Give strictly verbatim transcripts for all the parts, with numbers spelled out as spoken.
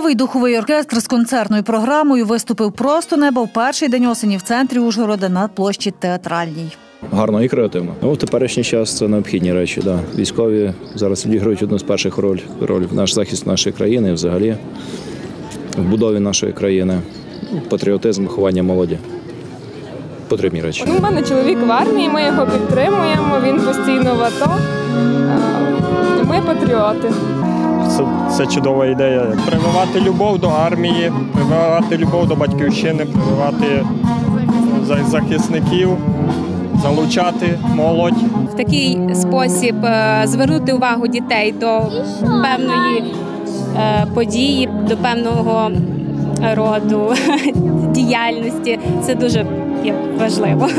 Військовий духовий оркестр з концертною програмою виступив «Просто небо» в перший день осені в центрі Ужгорода на площі Театральній. Гарно і креативно. Ну, в теперішній час це необхідні речі. Да. Військові зараз відіграють одну з перших роль, роль в наш захист нашої країни, взагалі, в будові нашої країни, патріотизм, виховання молоді. Потрібні речі. У мене чоловік в армії, ми його підтримуємо, він постійно в АТО. Ми патріоти. Це, це чудова ідея. Прививати любов до армії, прививати любов до батьківщини, прививати захисників, залучати молодь. В такий спосіб звернути увагу дітей до певної події, до певного роду діяльності. Це дуже важливо.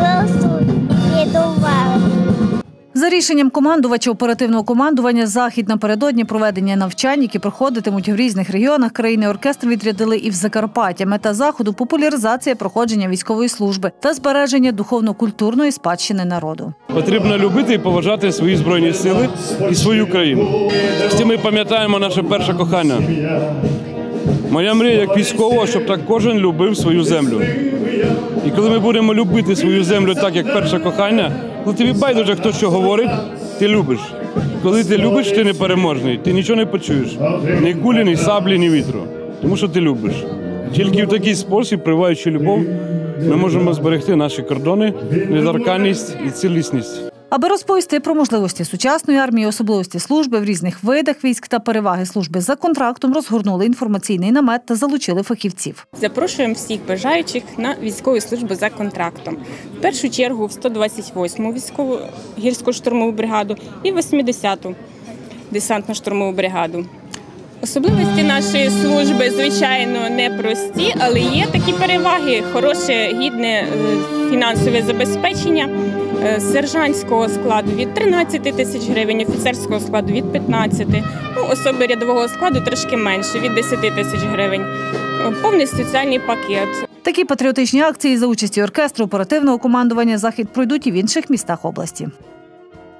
За рішенням командувача оперативного командування захід напередодні проведення навчань, які проходитимуть в різних регіонах країни, оркестр відрядили і в Закарпаття. Мета заходу – популяризація проходження військової служби та збереження духовно-культурної спадщини народу. Потрібно любити і поважати свої Збройні сили і свою країну. Всі ми пам'ятаємо наше перше кохання. Моя мрія як військового, щоб так кожен любив свою землю. І коли ми будемо любити свою землю так, як перше кохання, коли тобі байдуже, хто що говорить, ти любиш. Коли ти любиш, ти непереможний, ти нічого не почуєш. Ні кулі, ні саблі, ні вітру. Тому що ти любиш. Тільки в такий спосіб, прививаючи любов, ми можемо зберегти наші кордони, недоторканність і цілісність. Аби розповісти про можливості сучасної армії, особливості служби в різних видах військ та переваги служби за контрактом, розгорнули інформаційний намет та залучили фахівців. Запрошуємо всіх бажаючих на військову службу за контрактом. В першу чергу в сто двадцять восьму військову гірсько-штурмову бригаду і восьмидесяту десантно-штурмову бригаду. Особливості нашої служби, звичайно, непрості, але є такі переваги – хороше, гідне фінансове забезпечення. Сержантського складу від тринадцяти тисяч гривень, офіцерського складу від п'ятнадцяти, ну, особи рядового складу трошки менше, від десяти тисяч гривень. Повний соціальний пакет. Такі патріотичні акції за участі оркестру оперативного командування «Захід» пройдуть і в інших містах області.